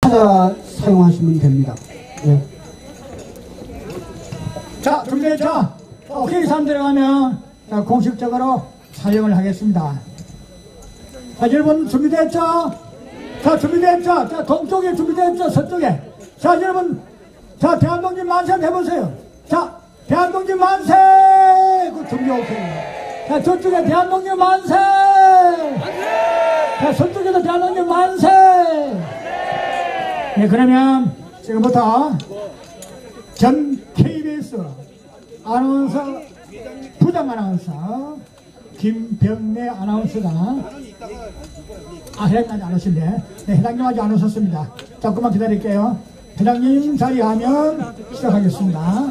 찾아 사용하시면 됩니다. 예. 자, 준비됐죠? 오케이, 3 들어가면 자, 공식적으로 촬영을 하겠습니다. 자, 여러분 준비됐죠? 자, 준비됐죠? 자, 동쪽에 준비됐죠? 서쪽에. 자, 여러분, 자, 대한독립 만세 해보세요. 자, 대한독립 만세! 그 준비 오케이. 자, 저쪽에 대한독립 만세! 자, 서쪽에도 대한독립 만세! 네, 그러면 지금부터 전 KBS 아나운서, 부장 아나운서 김병래 아나운서가 회장님이 안 오신데, 네, 회장님 아직 안 오셨습니다. 조금만 기다릴게요. 회장님 자리하면 시작하겠습니다.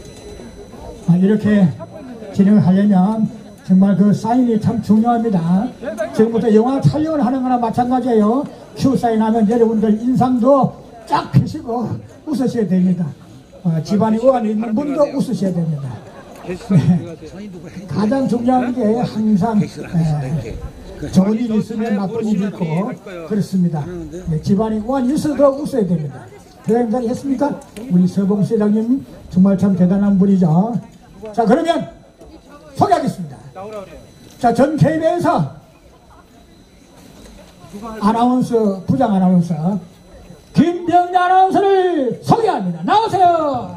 이렇게 진행을 하려면 정말 그 사인이 참 중요합니다. 지금부터 영화 촬영을 하는 거나 마찬가지예요. 큐 사인 하면 여러분들 인상도 쫙 펴시고 웃으셔야 됩니다. 집안에 우환이 있는 분도 웃으셔야 됩니다. 네. 가장 중요한 게 항상 좋은 일이 있으면 나쁜 일이 있고 그렇습니다. 네, 집안에 우환이 있어도 웃어야 됩니다. 회장님 자리 했습니까? 우리 서봉수 회장님 정말 참 대단한 분이죠. 자, 그러면 소개하겠습니다. 자, 전 KBS 아나운서, 부장 아나운서 김병래 아나운서를 소개합니다. 나오세요.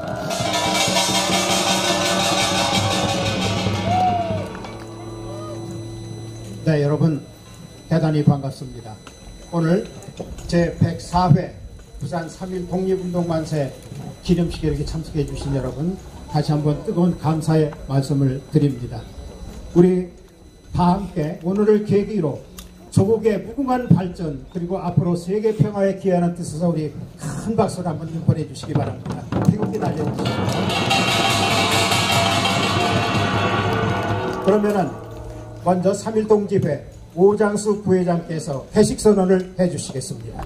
네, 여러분 대단히 반갑습니다. 오늘 제104회 부산 3.1 독립운동만세 기념식에 이렇게 참석해 주신 여러분 다시 한번 뜨거운 감사의 말씀을 드립니다. 우리 다 함께 오늘을 계기로 조국의 무궁한 발전 그리고 앞으로 세계 평화에 기여하는 뜻에서 우리 큰 박수를 한번 보내주시기 바랍니다. 태극기 날려주시죠. 그러면은 먼저 3.1 동집회 오장수 부회장께서 회식 선언을 해주시겠습니다.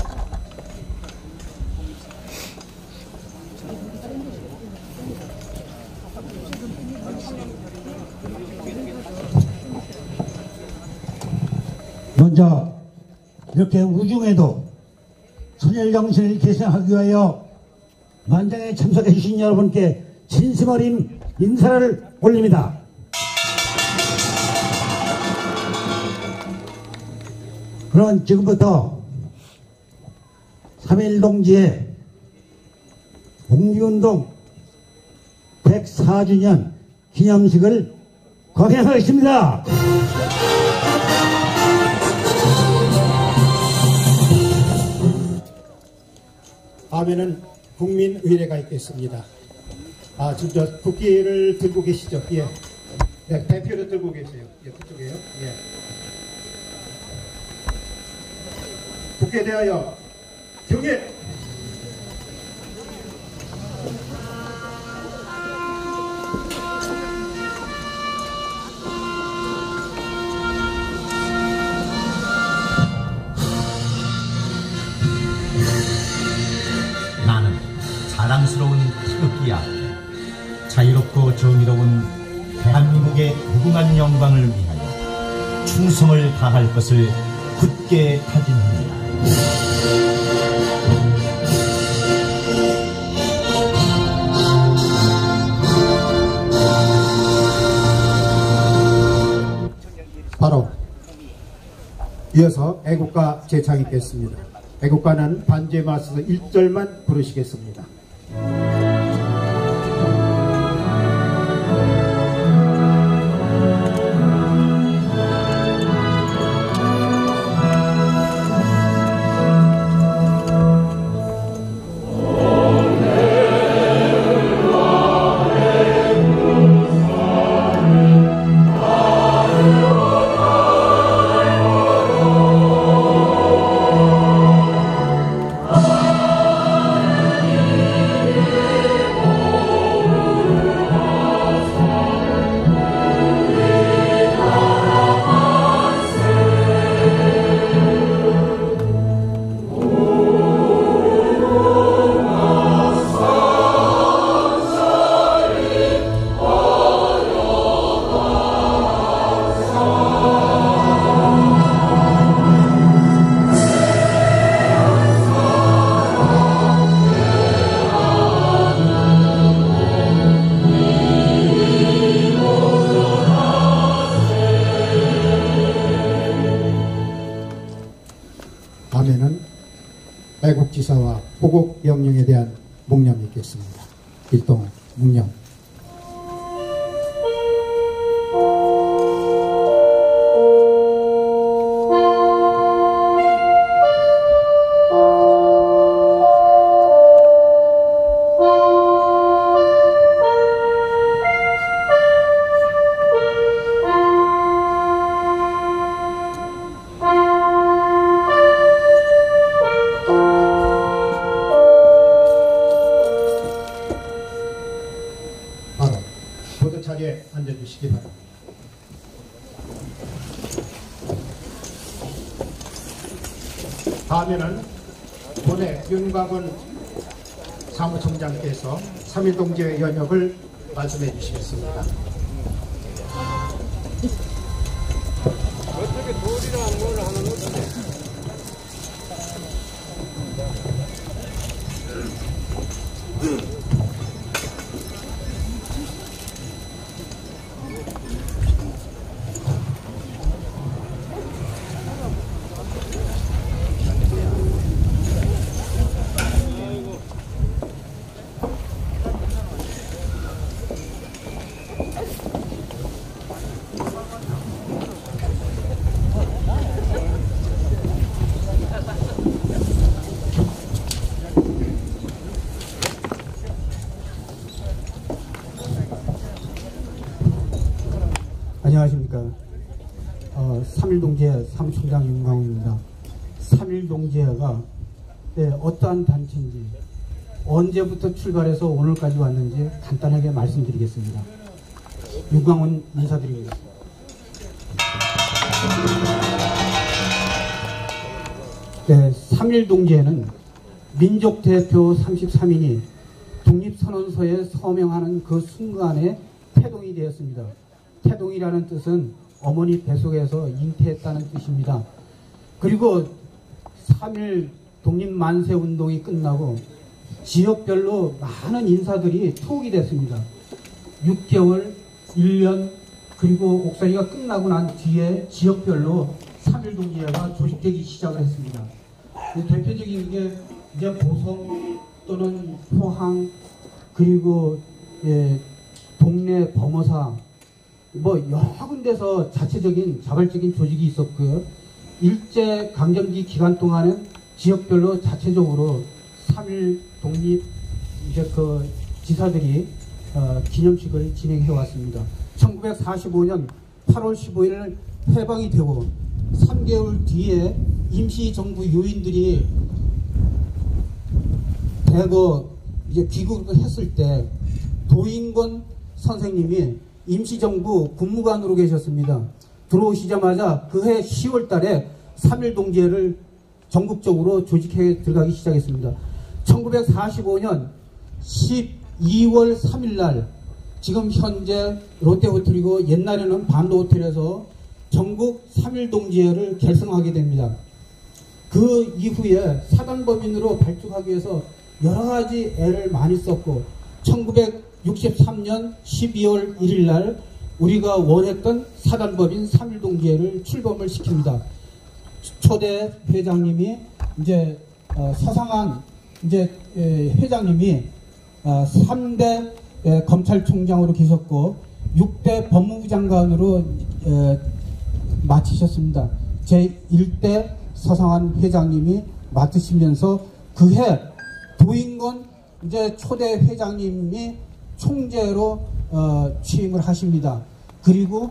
먼저 이렇게 우중에도 선열정신을 계승하기 위하여 만장에 참석해 주신 여러분께 진심 어린 인사를 올립니다. 그럼 지금부터 3.1 동지의 독립운동 104주년 기념식을 거행하겠습니다. 다음에는 국민의례가 있겠습니다. 지금 저 국기를 들고 계시죠? 예. 네, 대표를 들고 계세요. 예, 그쪽에요. 예. 국회에 대하여 경례! 나는 자랑스러운 태극기야. 자유롭고 정의로운 대한민국의 무궁한 영광을 위하여 충성을 다할 것을 굳게 다짐합니다. 바로 이어서 애국가 제창있겠습니다. 애국가는 반주에 맞서서 1절만 부르시겠습니다. 애국지사와 보국 영령에 대한 묵념이 있겠습니다. 일동 묵념. 자리에 앉아주시기 바랍니다. 다음에는 본회 윤광훈 사무총장께서 3.1동지의 연역을 말씀해 주시겠습니다. 어떻게 돌이랑 뭘 하는 거지? 안녕하십니까. 3.1동지회 사무총장 윤광훈입니다. 3.1동지회가 어떠한 단체인지, 언제부터 출발해서 오늘까지 왔는지 간단하게 말씀드리겠습니다. 윤광훈 인사드립니다. 3.1동지회는 민족대표 33인이 독립선언서에 서명하는 그 순간에 태동이 되었습니다. 태동이라는 뜻은 어머니 뱃속에서 잉태했다는 뜻입니다. 그리고 3.1 독립만세운동이 끝나고 지역별로 많은 인사들이 투옥이 됐습니다. 6개월, 1년, 그리고 옥살이가 끝나고 난 뒤에 지역별로 3.1동지회가 조직되기 시작을 했습니다. 대표적인 게 이제 보성 또는 포항, 그리고 동네 범어사, 여러 군데서 자체적인 자발적인 조직이 있었고요. 일제 강점기 기간 동안은 지역별로 자체적으로 3.1 독립 지사들이 기념식을 진행해 왔습니다. 1945년 8월 15일 해방이 되고 3개월 뒤에 임시정부 요인들이 대거 귀국을 했을 때 도인권 선생님이 임시정부 국무관으로 계셨습니다. 들어오시자마자 그해 10월 달에 3.1동지회를 전국적으로 조직해 들어가기 시작했습니다. 1945년 12월 3일 날 지금 현재 롯데호텔이고 옛날에는 반도호텔에서 전국 3.1동지회를 결성하게 됩니다. 그 이후에 사단법인으로 발족하기 위해서 여러 가지 애를 많이 썼고 1963년 12월 1일 날 우리가 원했던 사단법인 3.1동지회를 출범을 시킵니다. 초대 회장님이 이제 서상한 회장님이 3대 검찰총장으로 계셨고 6대 법무부 장관으로 마치셨습니다. 제1대 서상한 회장님이 맡으시면서 그해 도인권 초대 회장님이 총재로 취임을 하십니다. 그리고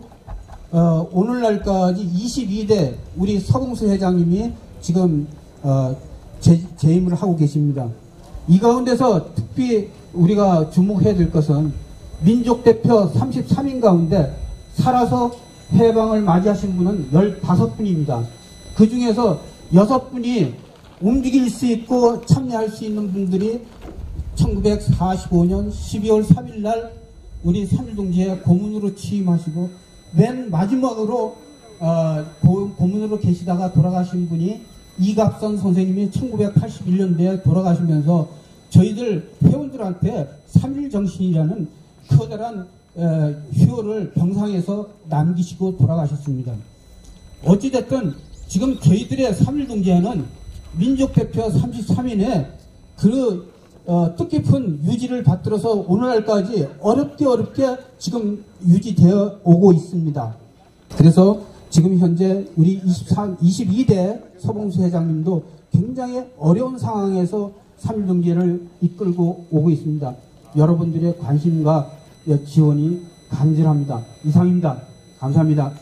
오늘날까지 22대 우리 서봉수 회장님이 지금 재임을 하고 계십니다. 이 가운데서 특히 우리가 주목해야 될 것은 민족대표 33인 가운데 살아서 해방을 맞이하신 분은 15분입니다. 그 중에서 6분이 움직일 수 있고 참여할 수 있는 분들이 1945년 12월 3일 날 우리 3.1동지회 고문으로 취임하시고 맨 마지막으로 고문으로 계시다가 돌아가신 분이 이갑선 선생님이 1981년도에 돌아가시면서 저희들 회원들한테 3.1 정신이라는 커다란 휴호를 병상에서 남기시고 돌아가셨습니다. 어찌됐든 지금 저희들의 3.1동지회는 민족대표 33인의 그 뜻깊은 유지를 받들어서 오늘날까지 어렵게 지금 유지되어 오고 있습니다. 그래서 지금 현재 우리 22대 서봉수 회장님도 굉장히 어려운 상황에서 3.1경제를 이끌고 오고 있습니다. 여러분들의 관심과 지원이 간절합니다. 이상입니다. 감사합니다.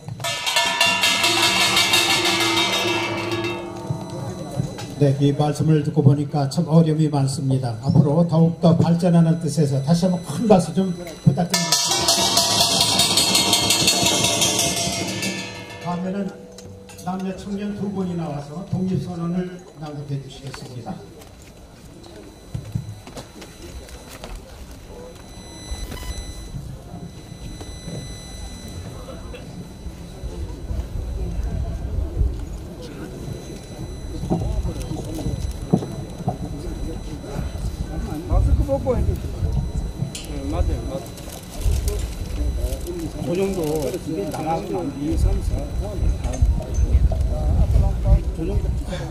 네, 이 말씀을 듣고 보니까 참 어려움이 많습니다. 앞으로 더욱더 발전하는 뜻에서 다시 한번 큰 박수 좀 부탁드리겠습니다. 다음에는 남녀 청년 두 분이 나와서 독립선언을 낭독해 주시겠습니다. 마스크 벗고 해도 맞아요. 그 정도 나가면 2, 3, 4 저 정도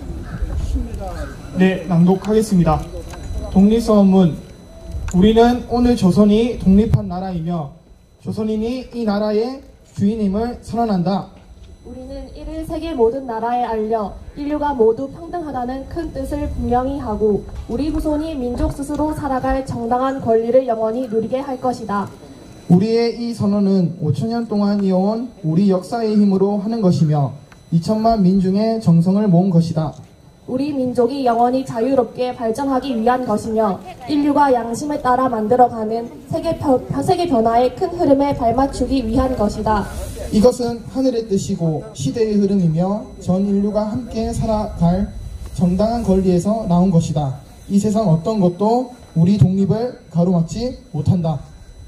네, 낭독하겠습니다. 독립선언문. 우리는 오늘 조선이 독립한 나라이며 조선인이 이 나라의 주인임을 선언한다. 우리는 이를 세계 모든 나라에 알려 인류가 모두 평등하다는 큰 뜻을 분명히 하고 우리 후손이 민족 스스로 살아갈 정당한 권리를 영원히 누리게 할 것이다. 우리의 이 선언은 5천년 동안 이어온 우리 역사의 힘으로 하는 것이며 2천만 민중의 정성을 모은 것이다. 우리 민족이 영원히 자유롭게 발전하기 위한 것이며 인류가 양심에 따라 만들어가는 세계 변화의 큰 흐름에 발맞추기 위한 것이다. 이것은 하늘의 뜻이고 시대의 흐름이며 전 인류가 함께 살아갈 정당한 권리에서 나온 것이다. 이 세상 어떤 것도 우리 독립을 가로막지 못한다.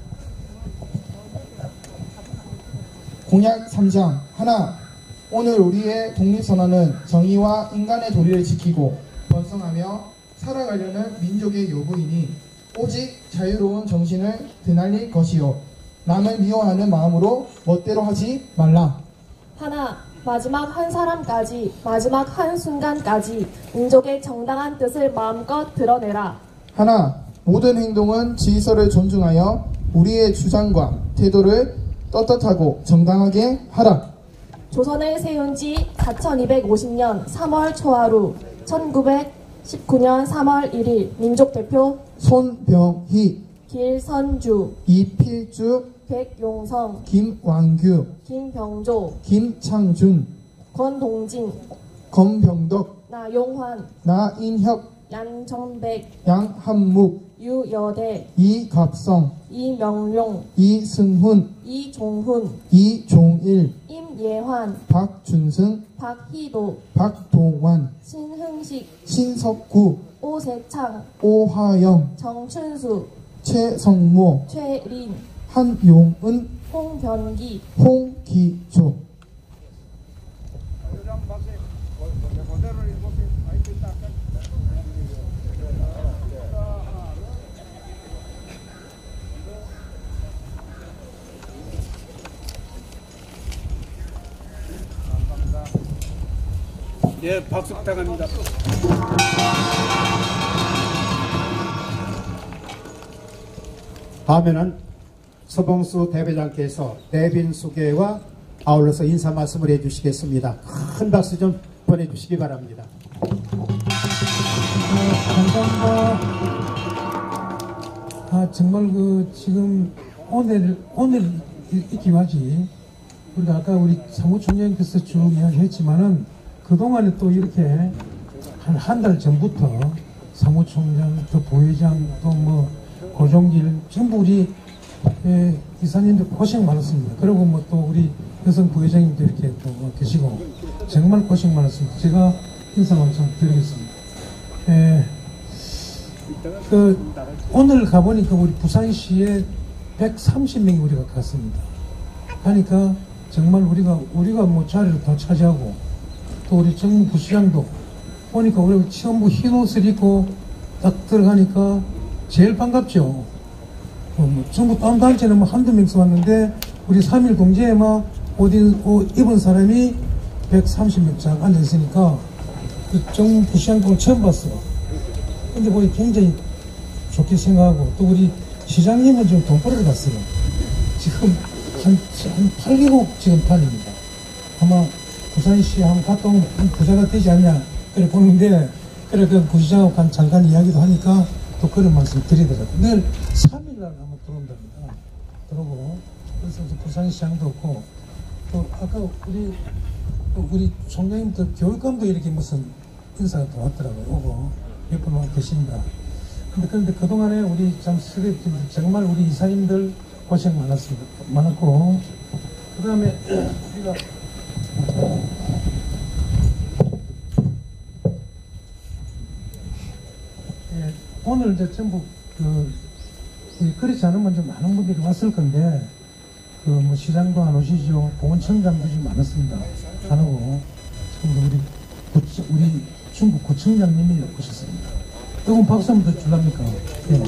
공약 3장 하나. 오늘 우리의 독립선언은 정의와 인간의 도리를 지키고 번성하며 살아가려는 민족의 요구이니 오직 자유로운 정신을 드날릴 것이요 남을 미워하는 마음으로 멋대로 하지 말라. 하나, 마지막 한 사람까지, 마지막 한 순간까지 민족의 정당한 뜻을 마음껏 드러내라. 하나, 모든 행동은 질서를 존중하여 우리의 주장과 태도를 떳떳하고 정당하게 하라. 조선을 세운 지 4250년 3월 초하루 1919년 3월 1일 민족대표 손병희, 길선주, 이필주, 백용성, 김왕규, 김병조, 김창준, 권동진, 검병덕, 나용환, 나인혁, 양정백, 양한묵, 유여대, 이갑성, 이명룡, 이승훈, 이종훈, 이종일, 임예환, 박준승, 박희도, 박동환, 신흥식, 신석구, 오세창, 오하영, 정춘수, 최성모, 최린, 한용은, 홍변기, 홍기조. 예, 박수 부탁합니다. 다음에는 서봉수 대회장께서 내빈 소개와 아울러서 인사 말씀을 해주시겠습니다. 큰 박수 좀 보내주시기 바랍니다. 감사합니다. 정말 지금 오늘 있긴 하지. 우리가 아까 우리 사무총장님께서 쭉 이야기했지만은 그동안에 또 이렇게 한 달 전부터 사무총장, 또 부회장, 또 뭐 고종길 전부 우리 이사님들 고생 많았습니다. 그리고 뭐 또 우리 여성 부회장님도 이렇게 또 계시고 정말 고생 많았습니다. 제가 인사 말씀 드리겠습니다. 오늘 가보니까 우리 부산시에 130명이 우리가 갔습니다. 하니까 정말 우리가 뭐 자리를 다 차지하고 또 우리 정무부시장도 보니까 우리 전부 흰 옷을 입고 딱 들어가니까 제일 반갑죠. 뭐 전부 다른 단체는 뭐 한두 명씩 왔는데 우리 3.1 공제에 막 옷 입은 사람이 130명 쫙 앉아있으니까 정부시장을 처음 봤어요. 근데 거기 굉장히 좋게 생각하고, 또 우리 시장님은 지금 돈벌이를 갔어요. 지금 한 8개국 지금 다닙니다. 아마 부산시 한번 갔다 오면 부자가 되지 않냐, 그래 보는데, 그래 그 부시장하고 잠깐 이야기도 하니까 또 그런 말씀 드리더라고요. 내일 3일날 한번 들어온답니다. 들어오고, 그래서 이제 부산시장도 없고, 또 아까 우리 총장님도 교육감도 이렇게 무슨 인사가 또 왔더라고요. 오고 몇 분 와 계십니다. 그런데 그동안에 우리 참 정말 우리 이사님들 고생 많았습니다. 많았고, 그 다음에 우리가 오늘 이제 전부 그렇지 않으면 좀 많은 분들이 왔을 건데, 뭐 시장도 안 오시죠. 보건청장도 좀 많았습니다. 안 오고, 우리 중국 구청장님이 오셨습니다. 조금 박수 한번 더 줄랍니까? 네.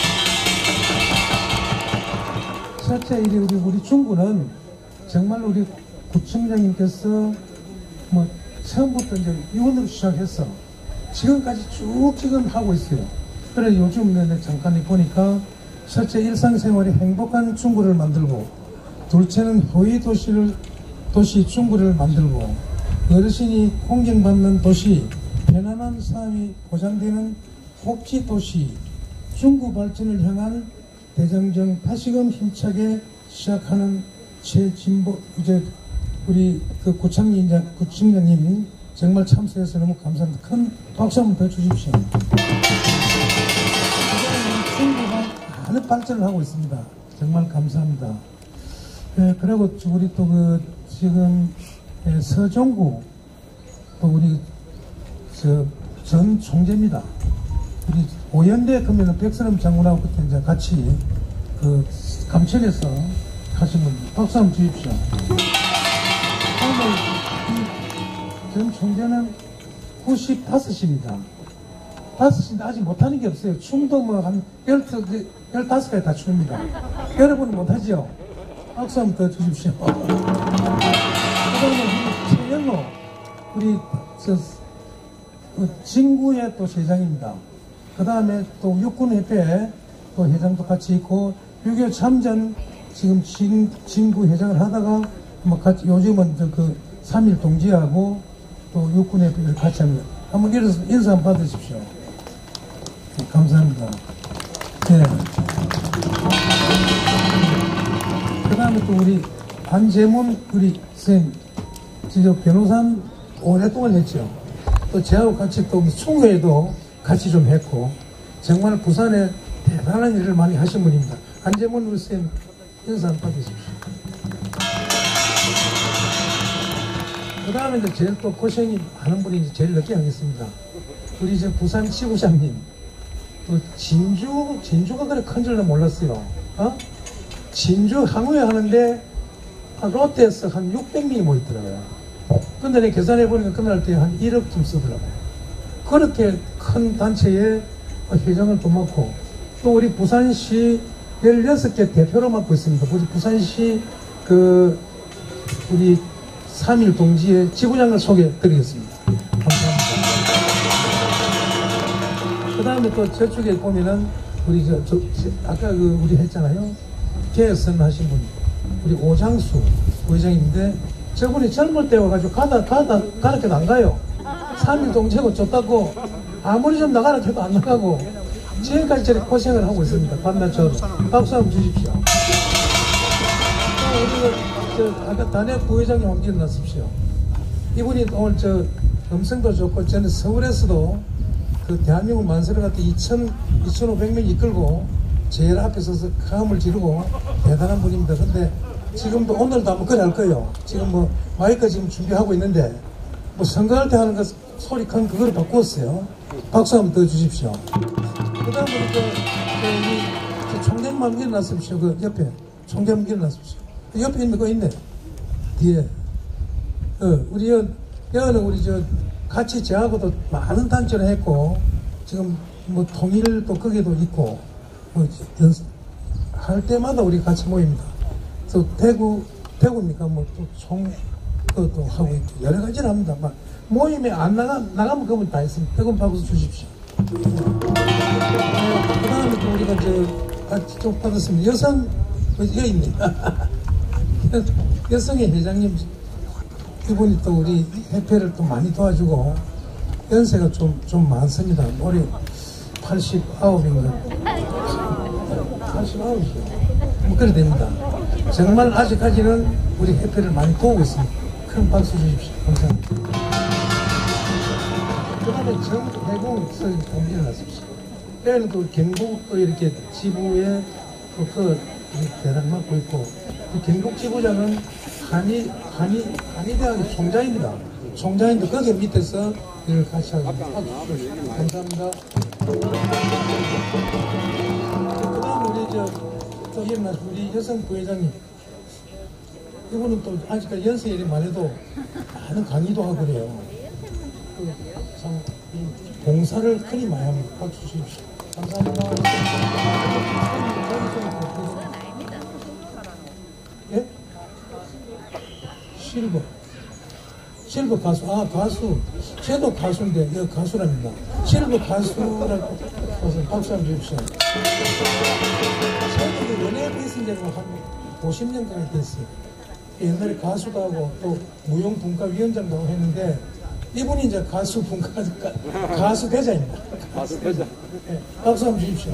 첫째, 우리 중구는 정말 우리 구청장님께서 뭐 처음부터 이제 의원으로 시작해서 지금까지 쭉 지금 하고 있어요. 그래 요즘 내가 잠깐 보니까 첫째, 일상생활에 행복한 중구를 만들고, 둘째는 효의 도시 중구를 만들고, 어르신이 공경받는 도시, 편안한 삶이 보장되는 복지 도시, 중구 발전을 향한 대장정 다시금 힘차게 시작하는 최진보, 이제 우리 그 구청장님 정말 참석해서 너무 감사합니다. 큰 박수 한번 더 주십시오. 중구가 많은 발전을 하고 있습니다. 정말 감사합니다. 네, 그리고 우리 또 지금 서종구 또 우리 전 총재입니다. 우리 오연대 그러면 백선엄 장군하고 그때 이제 같이 감천에서 하신 분 박수 한번 주십시오. 오늘 전 총재는 95입니다. 5인데 아직 못하는 게 없어요. 춤도 뭐 한 15가지 다 춥니다. 여러분은 못하죠? 박수 한번 더 주십시오. 그 다음에 우리 최영로, 우리 진구의 또 회장입니다. 그 다음에 또 육군협회 또 회장도 같이 있고, 6.25 참전 지금 진구 회장을 하다가 뭐 같이 요즘은 3.1 동지하고 또 육군협회를 같이 합니다. 한번 인사 한번 받으십시오. 네, 감사합니다. 네. 그 다음에 또 우리 한재문 우리 선생님, 변호사 오랫동안 했죠. 또 저하고 같이 또 총회에도 같이 좀 했고, 정말 부산에 대단한 일을 많이 하신 분입니다. 한재문 우리 선생님 인사 한번 받으십시오. 그 다음에 이제 제일 또 고생이 많은 분이 이제 제일 늦게 하겠습니다. 우리 이제 부산 지구장님, 또 진주가 그래 큰 줄은 몰랐어요. 진주 항우회 하는데 롯데에서 한 600명이 모이더라고요. 근데 내가 계산해 보니까 끝날 때 한 1억쯤 쓰더라고요. 그렇게 큰 단체에 회장을 또 맡고, 또 우리 부산시 16개 대표로 맡고 있습니다. 우리 부산시 우리 3.1 동지의 지부장을 소개해 드리겠습니다. 감사합니다. 그 다음에 또 저쪽에 보면은 우리 아까 우리 했잖아요. 개선 하신 분, 우리 오장수 부회장인데, 저분이 젊을 때 와가지고 가르쳐도 안 가요. 3.1 동지하고 줬다고 아무리 좀 나가라 해도 안 나가고 지금까지 저렇게 고생을 하고 있습니다. 밤낮처럼. 박수 한번 주십시오. 우리가 아까 단해 부회장님 한번 일어나십시오. 이분이 오늘 음성도 좋고, 저는 서울에서도 대한민국 만세를 갖다 2,500명 이끌고 제일 앞에 서서 카음을 지르고 대단한 분입니다. 근데 지금도 오늘도 한번 그래 할 거예요. 지금 뭐 마이크 지금 준비하고 있는데, 뭐 선거할 때 하는 거 소리 큰 그걸 바꾸었어요. 박수 한번 더 주십시오. 그 다음에 우리 총장만 일어났습시오. 옆에 총장만 일어났습시오. 옆에 있는 거 있네. 뒤에. 우리 여는 우리 같이 저하고도 많은 단체를 했고, 지금 뭐 통일도 거기도 있고, 뭐 할 때마다 우리 같이 모입니다. 또 대구입니까? 뭐 또 또 하고 있고 여러 가지를 합니다. 막 모임에 안 나가면 그분 다 했습니다. 뜨거운 박수 주십시오. 그 다음에 또 우리가 같이 좀 받았습니다. 여성, 여인님. 여성의 회장님, 이분이 또 우리 협회를 또 많이 도와주고, 연세가 좀 많습니다. 올해 89인가. 89이죠. 뭐, 그래 됩니다. 정말 아직까지는 우리 협회를 많이 도우고 있습니다. 큰 박수 주십시오. 감사합니다. 그 다음에 정해공 공지를 놨습니다. 여기는 또 경북 또 이렇게 지부에 또 대상 맡고 있고, 경북 지부장은 한의대학의 총장입니다. 총장인데 거기 밑에서 일을 같이 하고 있습니다. 감사합니다. 그 다음 우리 여성 부회장님, 이분은 또 아직까지 연세 이름만 해도 많은 강의도 하고 그래요. 참 봉사를 크게 많이 합니다. 박수 주십시오. 감사합니다. 예? 실버 가수. 가수. 쟤도 가수인데, 여기 가수랍니다. 실버 가수라고 박수 한번 주십시오. 저도 연예 패신저로 한 50년 가까이 됐어요. 옛날에 가수도 하고 또 무용분과위원장도 하고 했는데, 이분이 이제 가수 대자입니다. 가수 대자. 네, 박수 한번 주십시오.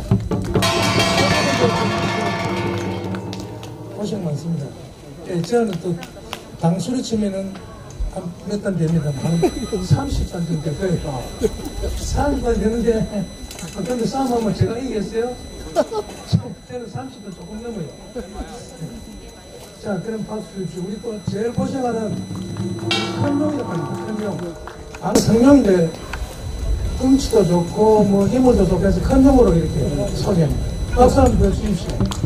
고생 많습니다. 네, 저는 또 당수로 치면은 한 몇 단 됩니다. 한 30단 정도 될 거예요. 30단 되는데, 근데 싸움하면 제가 이기겠어요? 저는 30단 조금 넘어요. 자, 그럼 박수 주십시오. 우리 또 제일 고생하는 큰명이라고 합니다. 큰명. 성명인데, 뚱치도 좋고, 뭐, 힘도 좋고 해서 큰명으로 이렇게 소개합니다. 박수 한번 주십시오.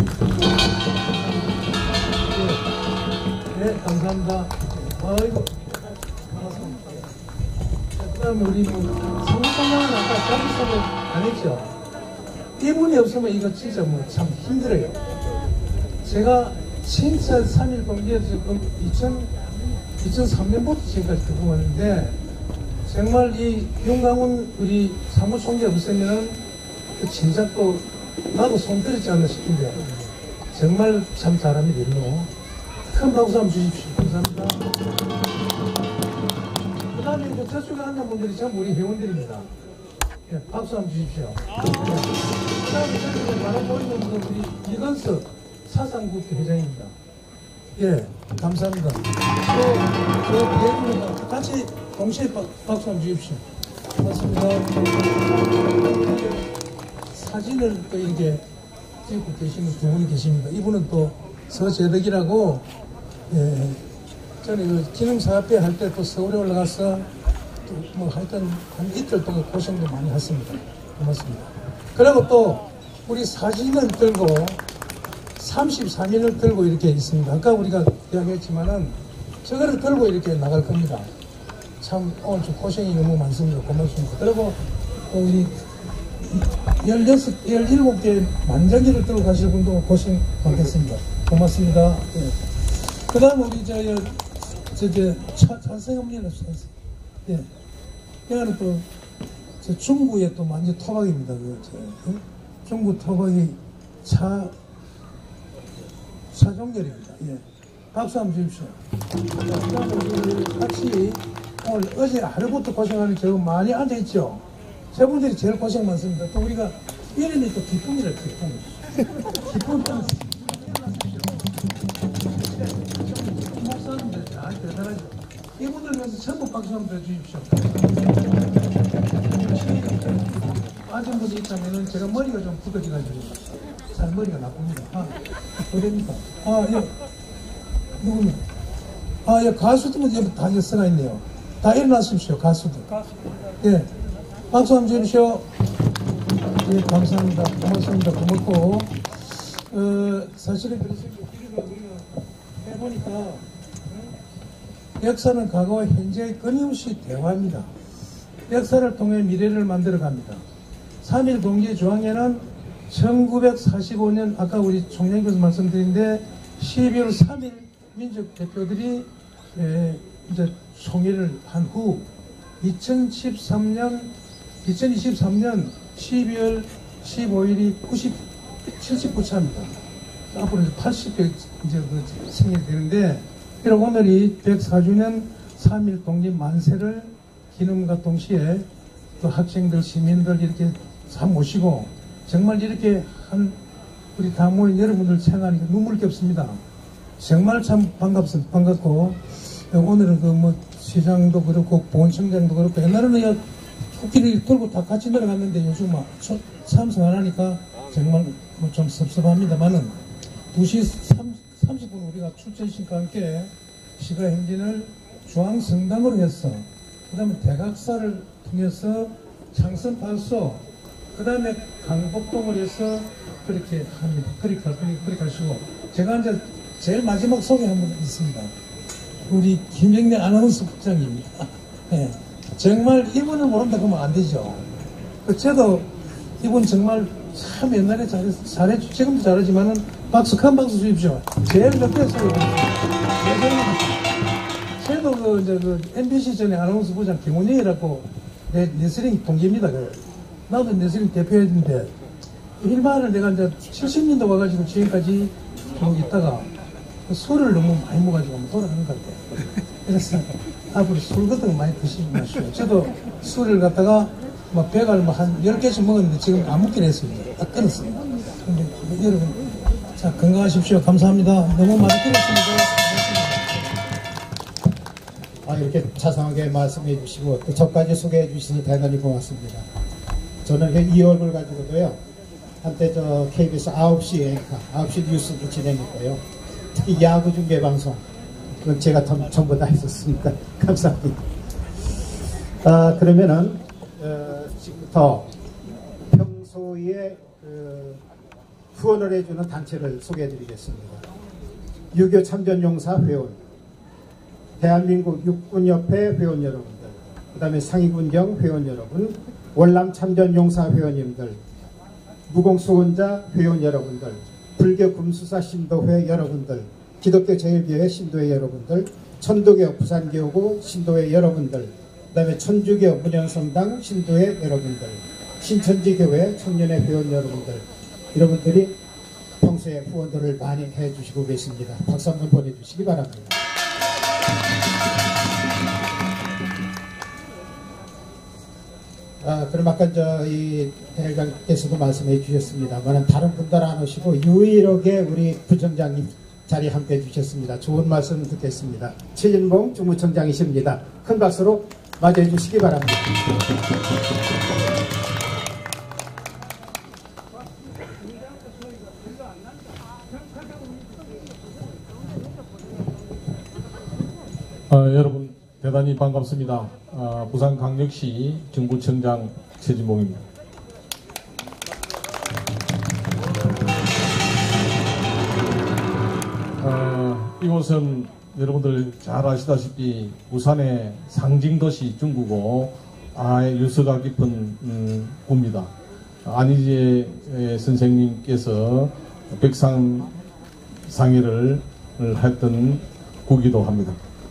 네, 감사합니다. 아이고, 고맙습니다. 그 다음에 우리 성상장은 아까 자기소개 안 했죠? 이분이 없으면 이거 진짜 뭐 참 힘들어요. 제가 진짜 3일 동기에 지금 2003년부터 지금까지 듣고 왔는데, 정말 이 윤강훈 우리 사무총재 없으면은 그 진짜 또 나도 손 들었지 않나 싶은데, 정말 참 잘합니다. 일로. 큰 박수 한번 주십시오. 감사합니다. 그 다음에 이제 저쪽에 앉은 분들이 전부 우리 회원들입니다. 예, 박수 한번 주십시오. 그 다음에 저쪽에 바로 보이는 분은 우리 이건석 사상국회 회장입니다. 예, 감사합니다. 또, 같이 동시에 박수 한번 주십시오. 고맙습니다. 사진을 또 이렇게 찍고 계시는 두 분이 계십니다. 이분은 또 서재덕이라고, 예, 저는 그 기능사업회 할 때 또 서울에 올라가서 또 뭐 하여튼 한 이틀 동안 고생도 많이 했습니다. 고맙습니다. 그리고 또 우리 사진을 들고 33인을 들고 이렇게 있습니다. 아까 우리가 이야기했지만은 저거를 들고 이렇게 나갈 겁니다. 참 오늘 좀 고생이 너무 많습니다. 고맙습니다. 그리고 또 우리 17개 만장기를 들고 가실 분도 고생 많겠습니다. 고맙습니다. 예. 그 다음 우리 찬성합니다. 예. 여기는 또 중구의 또 완전 토박입니다. 중구 토박이 차종렬입니다. 예. 박수 한번 주십시오. 같이 오늘 어제 하루부터 고생하는 저 많이 앉아있죠? 저분들이 제일 고생 많습니다. 또 우리가 이름이 또 기쁨이라 기쁨. 기쁨 땅. 목사님들 잘 대단하죠. 이분들 위해서 전부 박수 한번 해주십시오. 빠진 분이 있다면은 제가 머리가 좀 굳어져가지고 잘 머리가 나쁩니다. 어딥니까? 예. 누구입니까? 예, 가수들은 여기 다 여서가 있네요. 다 일어나십시오, 가수들. 예. 박수 한번 주십시오. 예, 감사합니다. 고맙습니다. 고맙고, 사실은 그래서 우리가 해보니까, 역사는 과거와 현재의 끊임없이 대화입니다. 역사를 통해 미래를 만들어 갑니다. 3.1 동지 조항에는 1945년, 아까 우리 총장님께서 말씀드린데, 12월 3일 민족 대표들이 이제 총회를 한 후 2023년 12월 15일이 79차입니다. 앞으로 80회 이제 그 생일이 되는데, 그리고 오늘이 104주년 3.1 독립 만세를 기념과 동시에 또 학생들, 시민들 이렇게 다 모시고 정말 이렇게 한 우리 다 모인 여러분들 생각하니까 눈물이 없습니다. 정말 참 반갑고, 오늘은 그 뭐 시장도 그렇고 보훈청장도 그렇고, 옛날에는 국기를 들고 다 같이 내려갔는데 요즘 막 참석 안 하니까 정말 뭐 좀 섭섭합니다만은 2시 30분 우리가 출전식과 함께 시가 행진을 중앙성당으로 해서, 그 다음에 대각사를 통해서 창선팔소, 그 다음에 강복동을 해서 그렇게 합니다. 그렇게 하시고, 제가 이제 제일 마지막 소개 한번 있습니다. 우리 김정래 아나운서 국장입니다. 네. 정말 이분을 모른다 그러면 안 되죠. 저도 이분 정말 참 옛날에 잘했죠. 지금도 잘하지만은 큰 박수 주십시오. 제일 몇대였어요. 저도 그 MBC 전에 아나운서 부장 김원영이라고 레슬링 동기입니다. 나도 레슬링 대표했는데, 일반을 내가 이제 70년도 와가지고 지금까지 좀 있다가 술을 너무 많이 먹어가지고 돌아가는 것 같아요. 그래서 앞으로 술 같은 거 많이 드시지 마시고. 저도 술을 갖다가 막 배가 한 10개씩 먹었는데 지금 안 먹긴 했습니다. 딱 끊었습니다. 근데 여러분, 자, 건강하십시오. 감사합니다. 너무 많이 끊었습니다. 이렇게 자상하게 말씀해 주시고 또 저까지 소개해 주시니 대단히 고맙습니다. 저는 이 얼굴 가지고도요, 한때 저 KBS 9시 앵커, 9시 뉴스도 진행했고요. 특히 야구 중계 방송, 그건 제가 전부 다 했었으니까 감사합니다. 그러면은 지금부터 평소에 후원을 해주는 단체를 소개해 드리겠습니다. 6.25 참전용사 회원, 대한민국 육군협회 회원 여러분들, 그 다음에 상위군경 회원 여러분, 월남 참전용사 회원님들, 무공수원자 회원 여러분들, 불교금수사 신도회 여러분들, 기독교 제일교회 신도회 여러분들, 천도교 부산교구 신도회 여러분들, 그 다음에 천주교 문현성당 신도회 여러분들, 신천지교회 청년회 회원 여러분들이 평소에 후원들을 많이 해주시고 계십니다. 박수 한번 보내주시기 바랍니다. 그럼 아까 저희 대회장께서도 말씀해 주셨습니다만 다른 분들 안 오시고 유일하게 우리 부청장님 자리에 함께 해주셨습니다. 좋은 말씀 듣겠습니다. 최진봉 주무청장이십니다. 큰 박수로 맞이해 주시기 바랍니다. 여러분 대단히 반갑습니다. 부산광역시 정부청장 최진봉입니다. 이곳은 여러분들 잘 아시다시피 부산의 상징도시 중구고 유서가 깊은 구입니다. 안희재 선생님께서 백상상회를 했던 구기도 합니다.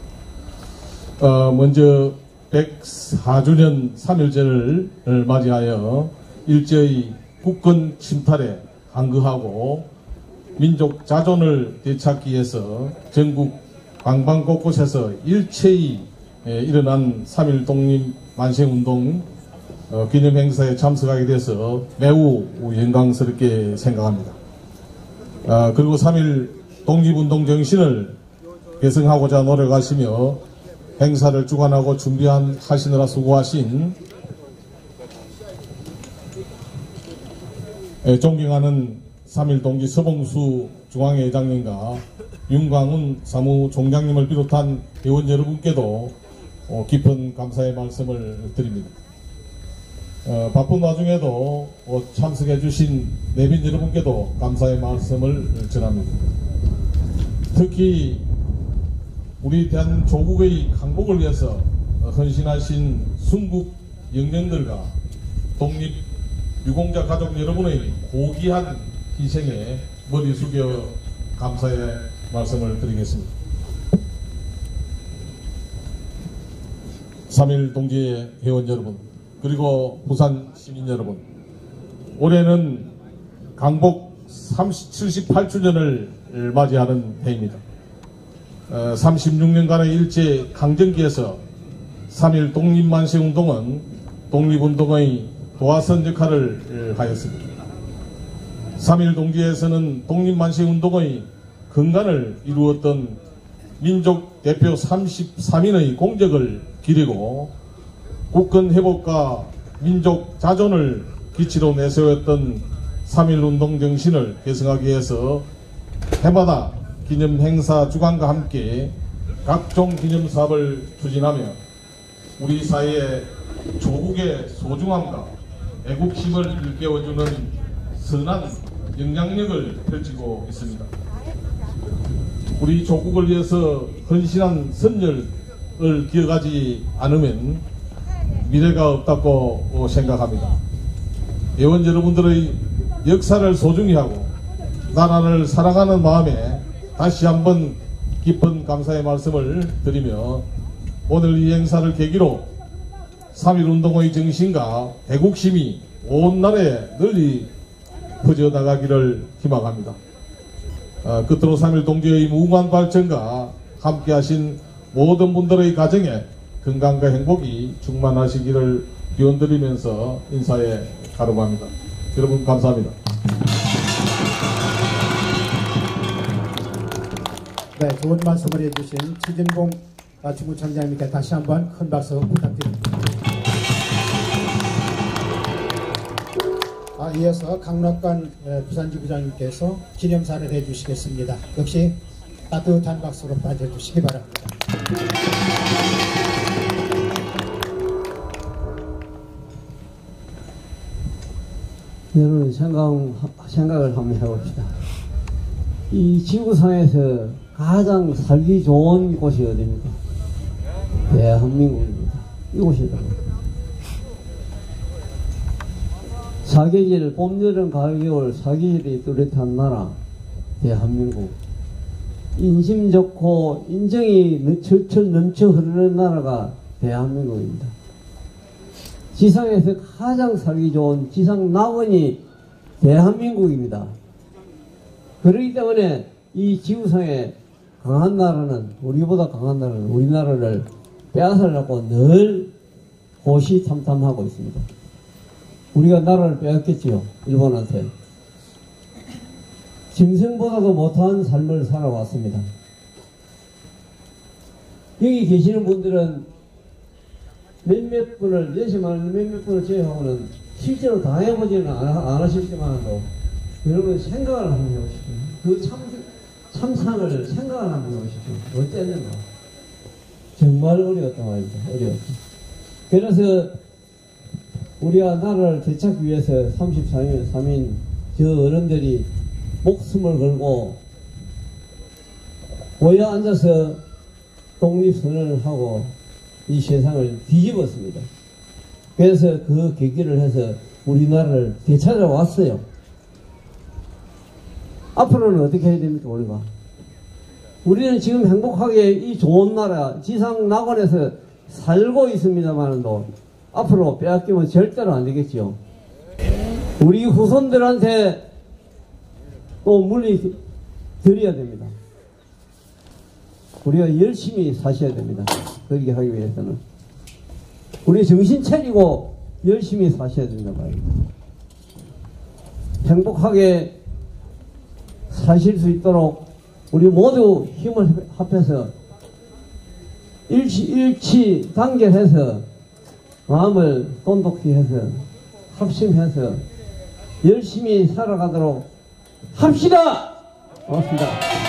먼저 104주년 3.1제를 맞이하여 일제의 국권 침탈에 항거하고 민족 자존을 되찾기 위해서 전국 방방 곳곳에서 일체히 일어난 3.1 독립 만세운동 기념행사에 참석하게 돼서 매우 영광스럽게 생각합니다. 그리고 3.1 독립운동 정신을 계승하고자 노력하시며 행사를 주관하고 준비하시느라 수고하신 존경하는 3.1 동지 서봉수 중앙회장님과 윤광훈 사무총장님을 비롯한 회원 여러분께도 깊은 감사의 말씀을 드립니다. 바쁜 와중에도 참석해 주신 내빈 여러분께도 감사의 말씀을 전합니다. 특히 우리 대한조국의 강복을 위해서 헌신하신 순국 영령들과 독립 유공자 가족 여러분의 고귀한 희생에 머리 숙여 감사의 말씀을 드리겠습니다. 3.1 동지의 회원 여러분, 그리고 부산 시민 여러분, 올해는 강복 78주년을 맞이하는 해입니다. 36년간의 일제 강점기에서 3.1 독립만세운동은 독립운동의 도화선 역할을 하였습니다. 3.1 동지에서는 독립만세운동의 근간을 이루었던 민족 대표 33인의 공적을 기리고 국권 회복과 민족 자존을 기치로 내세웠던 3.1 운동 정신을 계승하기 위해서 해마다 기념 행사 주관과 함께 각종 기념 사업을 추진하며 우리 사회의 조국의 소중함과 애국심을 일깨워주는 선한 영향력을 펼치고 있습니다. 우리 조국을 위해서 헌신한 선열을 기억하지 않으면 미래가 없다고 생각합니다. 회원 여러분들의 역사를 소중히 하고 나라를 사랑하는 마음에 다시 한번 깊은 감사의 말씀을 드리며 오늘 이 행사를 계기로 3.1 운동의 정신과 애국심이 온 나라에 널리 퍼져나가기를 희망합니다. 끝으로 3.1 동지의 무궁한 발전과 함께하신 모든 분들의 가정에 건강과 행복이 충만하시기를 기원드리면서 인사에 가름합니다. 여러분 감사합니다. 네, 좋은 말씀을 해주신 최진봉 중구청장님께 다시 한번 큰 박수 부탁드립니다. 이어서 강락관 부산지부장님께서 기념사를 해주시겠습니다. 역시 따뜻한 박수로 맞아주시기 바랍니다. 여러분 생각을 한번 해봅시다. 이 지구상에서 가장 살기 좋은 곳이 어디입니까? 대한민국입니다. 이곳이더라고요. 사계절, 봄, 여름, 가을, 겨울 사계절이 뚜렷한 나라 대한민국. 인심 좋고 인정이 철철 넘쳐 흐르는 나라가 대한민국입니다. 지상에서 가장 살기 좋은 지상 낙원이 대한민국입니다. 그렇기 때문에 이 지구상에 강한 나라는, 우리보다 강한 나라는 우리나라를 빼앗으려고 늘 호시탐탐하고 있습니다. 우리가 나라를 빼앗겼지요, 일본한테. 짐승보다도 못한 삶을 살아왔습니다. 여기 계시는 분들은 몇몇 분을, 열심하는 몇몇 분을 제외하고는 실제로 당해보지는 않으셨지만도 여러분 생각을 한번 해보십시오. 그 참상을 생각을 한번 해보십시오. 어땠는가? 정말 어려웠단 말이죠. 어려웠죠. 그래서 우리가 나라를 되찾기 위해서 34년 3인 저 어른들이 목숨을 걸고 모여 앉아서 독립선언을 하고 이 세상을 뒤집었습니다. 그래서 그 계기를 해서 우리나라를 되찾아왔어요. 앞으로는 어떻게 해야 됩니까, 우리가? 우리는 지금 행복하게 이 좋은 나라, 지상 낙원에서 살고 있습니다만도 앞으로 빼앗기면 절대로 안 되겠지요. 우리 후손들한테 또 물리 드려야 됩니다. 우리가 열심히 사셔야 됩니다. 그렇게 하기 위해서는. 우리 정신 차리고 열심히 사셔야 된다 말입니다. 행복하게 사실 수 있도록 우리 모두 힘을 합해서 일치 단결해서 마음을 돈독히 해서 합심해서 열심히 살아가도록 합시다! 고맙습니다.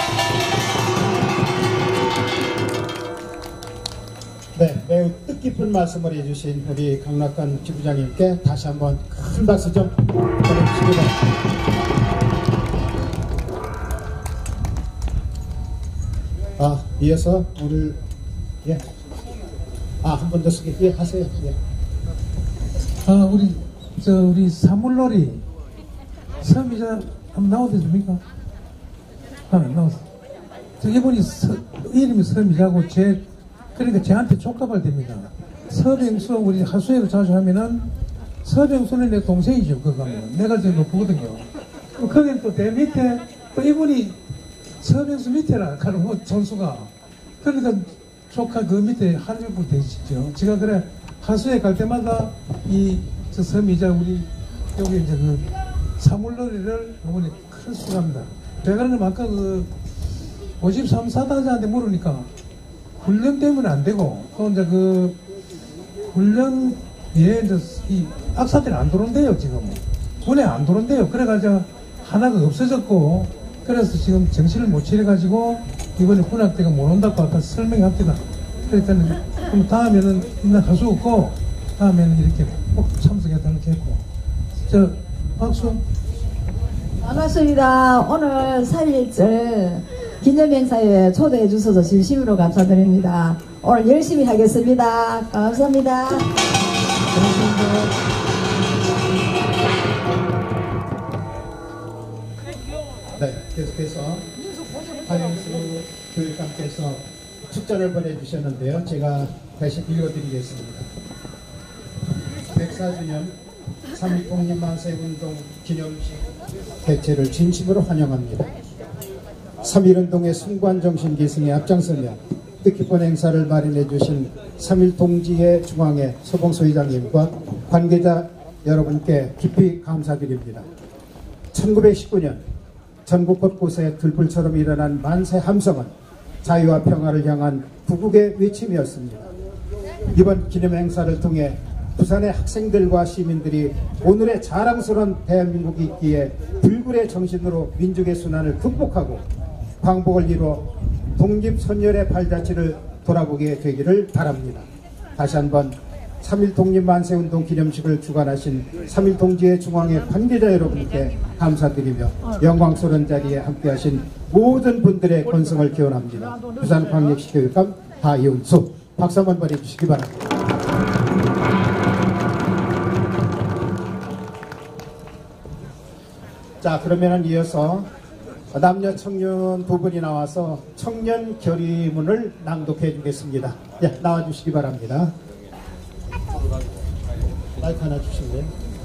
네, 매우 뜻깊은 말씀을 해주신 우리 강락관 지부장님께 다시 한번 큰 박수 좀 보내주시기 바랍니다. 이어서 오늘 한 번 더 소개 하세요. 우리 사물놀이 섬이자 한번 나오겠습니까? 안 나왔어. 이분이 이름이 섬이자고 그러니까 저한테 촉각을 됩니다. 서병수 우리 하수회를 자주 하면은 서병수는 내 동생이죠. 그거 가면 내가 제일 높거든요. 거기는 또 내 밑에 또 이분이 서병수 밑에라 가는 뭐 전수가 그러니까 조카 그 밑에 한일부 되시죠. 제가 그래 하수회 갈 때마다 이 저 섬이자 우리 여기 이제 그 사물놀이를 어머니 큰 수고합니다. 내가 그러면 아까 그 53사단장한테 물으니까 훈련 때문에 안 되고 또 이제 그 훈련 예 이제 이 악사들이 안 들어온대요. 지금 군에 안 들어온대요. 그래가지고 하나가 없어졌고 그래서 지금 정신을 못 차려가지고 이번에 군악대가 못 온다고 아까 설명합니다. 그러니까 그럼 다음에는 있나 갈 수 없고 다음에는 이렇게 꼭 참석해달라고 했고 저 박수. 반갑습니다. 오늘 3.1절 기념행사에 초대해 주셔서 진심으로 감사드립니다. 오늘 열심히 하겠습니다. 감사합니다. 네, 계속해서 박영수 교육감께서 축전을 보내주셨는데요. 제가 다시 읽어드리겠습니다. 104주년 3.1 독립만세운동 기념식 개최를 진심으로 환영합니다. 3.1운동의 숭고한 정신 계승에 앞장서며 뜻깊은 행사를 마련해 주신 3.1 동지회 중앙회 서봉수 회장님과 관계자 여러분께 깊이 감사드립니다. 1919년 전국 곳곳에 들불처럼 일어난 만세 함성은 자유와 평화를 향한 구국의 외침이었습니다. 이번 기념행사를 통해 부산의 학생들과 시민들이 오늘의 자랑스러운 대한민국이 있기에 불굴의 정신으로 민족의 순환을 극복하고 광복을 이루어 독립선열의 발자취를 돌아보게 되기를 바랍니다. 다시 한번 3.1 독립만세운동 기념식을 주관하신 3.1 동지회 중앙회 관계자 여러분께 감사드리며 영광스러운 자리에 함께하신 모든 분들의 건승을 기원합니다. 부산광역시 교육감 하이운수 박수 한번 보내주시기 바랍니다. 자, 그러면 이어서 남녀 청년 두 분이 나와서 청년 결의문을 낭독해 주겠습니다. 네, 나와주시기 바랍니다. 마이크 하나 주실래요?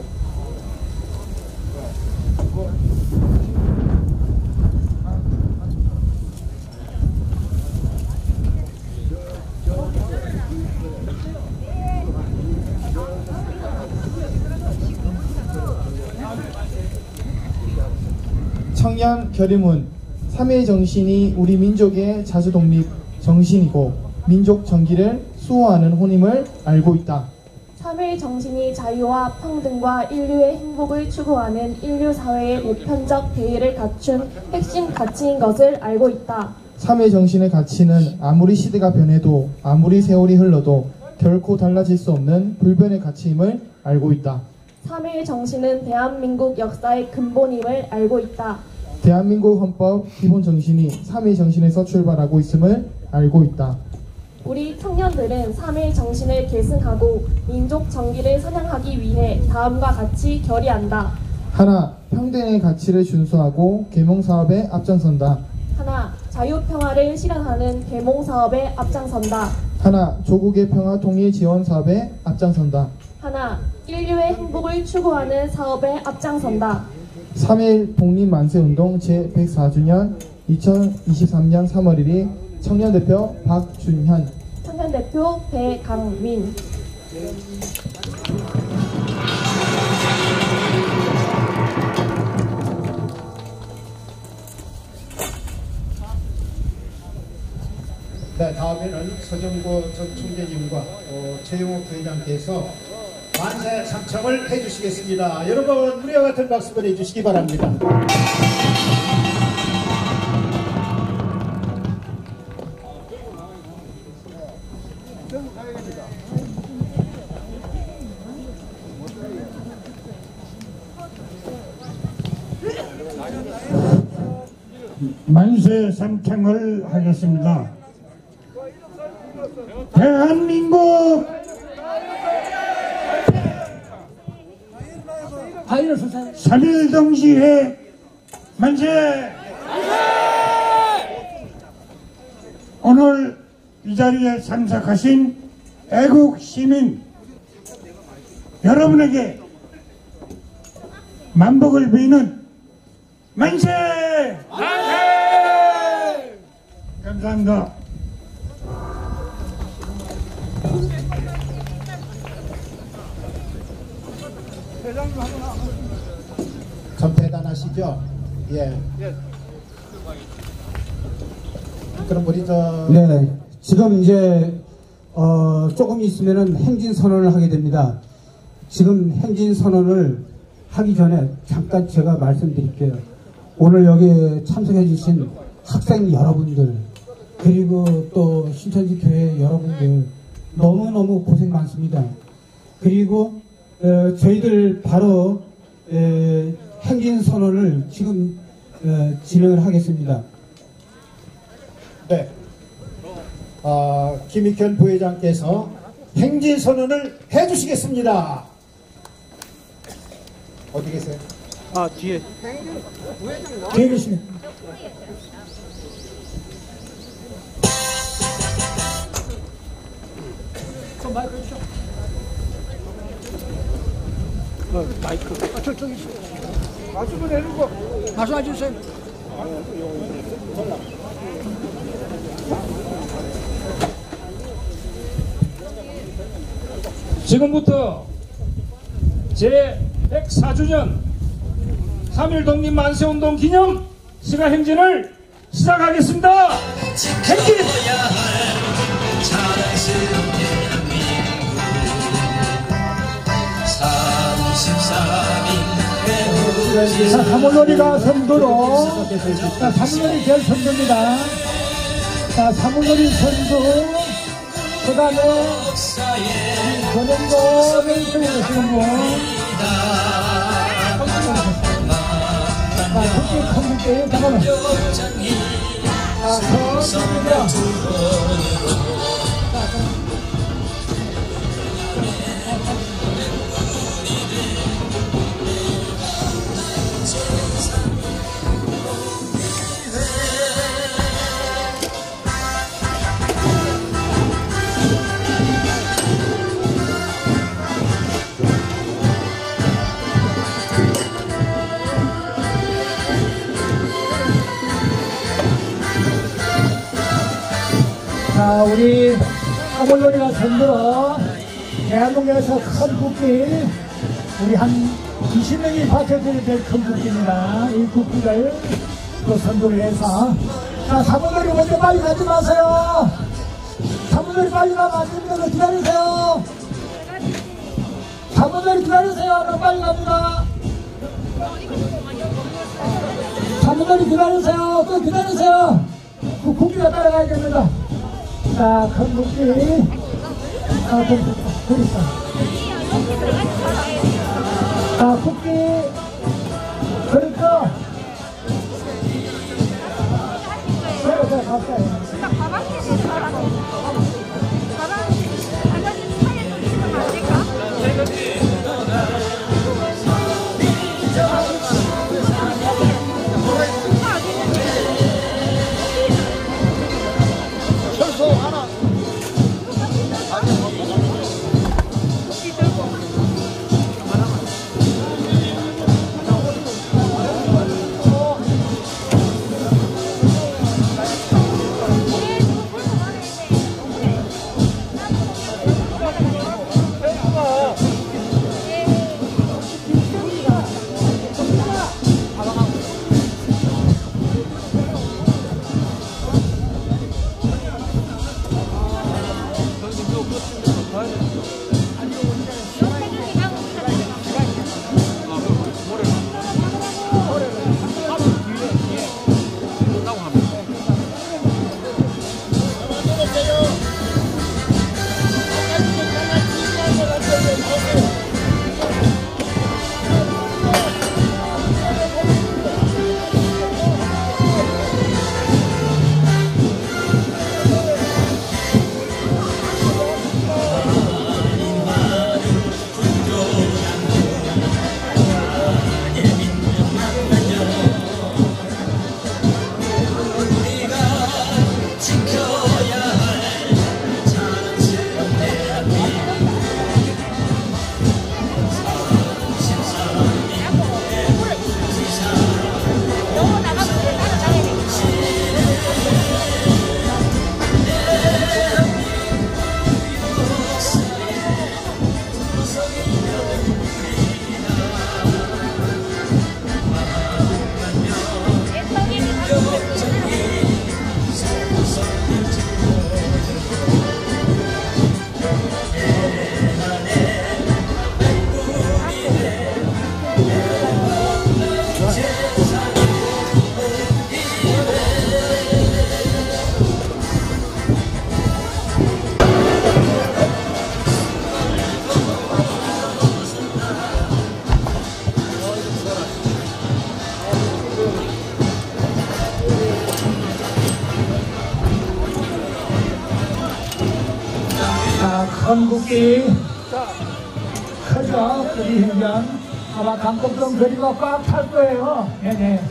청년 결의문 3.1 정신이 우리 민족의 자주독립 정신이고 민족 정기를 수호하는 혼임을 알고 있다. 3.1 정신이 자유와 평등과 인류의 행복을 추구하는 인류 사회의 보편적 대의를 갖춘 핵심 가치인 것을 알고 있다. 3.1 정신의 가치는 아무리 시대가 변해도 아무리 세월이 흘러도 결코 달라질 수 없는 불변의 가치임을 알고 있다. 3.1 정신은 대한민국 역사의 근본임을 알고 있다. 대한민국 헌법 기본 정신이 3.1 정신에서 출발하고 있음을 알고 있다. 우리 청년들은 3.1 정신을 계승하고 민족 정기를 선양하기 위해 다음과 같이 결의한다. 하나, 평등의 가치를 준수하고 계몽사업에 앞장선다. 하나, 자유평화를 실현하는 계몽사업에 앞장선다. 하나, 조국의 평화 통일 지원 사업에 앞장선다. 하나, 인류의 행복을 추구하는 사업에 앞장선다. 3.1 독립만세운동 제104주년 2023년 3월 1일 청년대표 박준현, 청년대표 배강민. 네, 다음에는 서정구 전 총재님과 최용욱 부회장께서 만세 상청을 해주시겠습니다. 여러분 우리와 같은 박수 보내주시기 바랍니다. 만세 상창을 하겠습니다. 대한민국 3.1 동지회 만세! 오늘 이 자리에 참석하신 애국 시민 여러분에게 만복을 비는 만세! 만세! 감사합니다. 참 대단하시죠? 예. 그럼 우리 네, 지금 이제 조금 있으면은 행진 선언을 하게 됩니다. 지금 행진 선언을 하기 전에 잠깐 제가 말씀드릴게요. 오늘 여기 참석해 주신 학생 여러분들, 그리고 또 신천지 교회 여러분들 너무너무 고생 많습니다. 그리고 저희들 바로 행진 선언을 지금 진행을 하겠습니다. 네. 김익현 부회장께서 행진 선언을 해주시겠습니다. 어디 계세요? 아, 뒤에. 뒤에 계시네. 마이크 해주셔. 마이크. 저기 있어. 말씀을 내리고. 말씀해 주세요. 지금부터 제104주년 3.1 독립 만세운동 기념 시가 행진을 시작하겠습니다. 행진! 자, 사물놀이가 선두로. 자, 사물놀이 제일 선두입니다. 자, 사물놀이 선두. 그 다음에 전용도 멘트를 하시는 분. 자, 특히 컴퓨터에 잠깐만. 자, 선두입니다. 자, 우리 사물놀이가 선두로 대한민국에서 큰 국기, 우리 한 20명이 받쳐드릴 큰 국기입니다. 이 국기를 또 선두를 해서. 자, 사물놀이 먼저 빨리 가지 마세요. 사물놀이 빨리 가면 안 됩니다. 기다리세요. 사물놀이 기다리세요. 그럼 빨리 갑니다. 사물놀이 기다리세요. 또 기다리세요. 그 국기가 따라가야 됩니다. 자, 큰 국기. 거기 있어. 자, 국기. 그러니까. 그래, 가까이. 건국기 크죠? 그리 행전 아마 강북동 거리가 꽉 찰 거예요. 네네.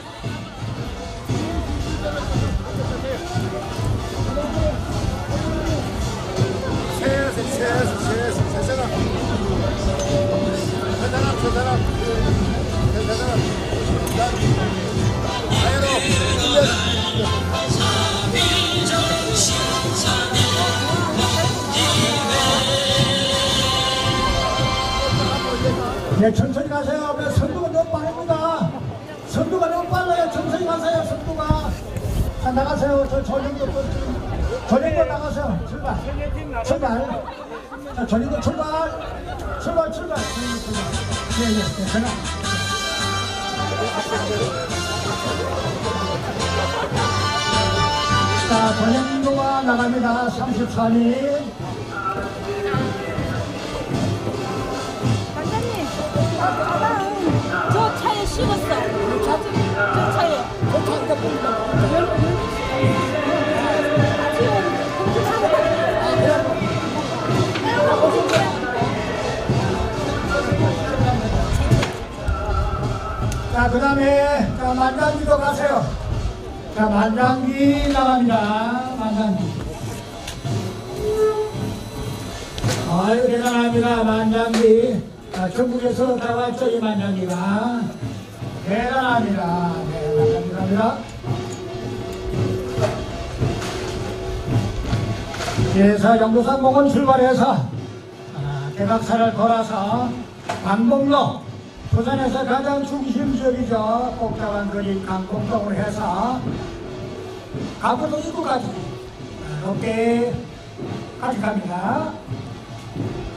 네, 천천히 가세요. 선두가 너무 빠릅니다. 선두가 너무 빨라요. 천천히 가세요. 선두가. 자, 나가세요. 전용도 나가세요. 출발. 출발. 자, 전용도 출발. 출발. 네, 전화. 자, 전용도가 나갑니다. 34님. 저 차에 씌웠어. 저 차에. 자, 그 다음에 만장기도 가세요. 자, 만장기 나갑니다. 만장기. 아유, 대단합니다. 만장기. 전국에서 다 왔죠, 이 만장기가. 대단합니다. 네, 감사합니다. 그래서 영도산공원 출발해서 대각사를 걸어서 강봉로, 부산에서 가장 중심 지역이죠. 복잡한 거리 강봉동을 해서 강포동 입구까지 높게 같이 갑니다.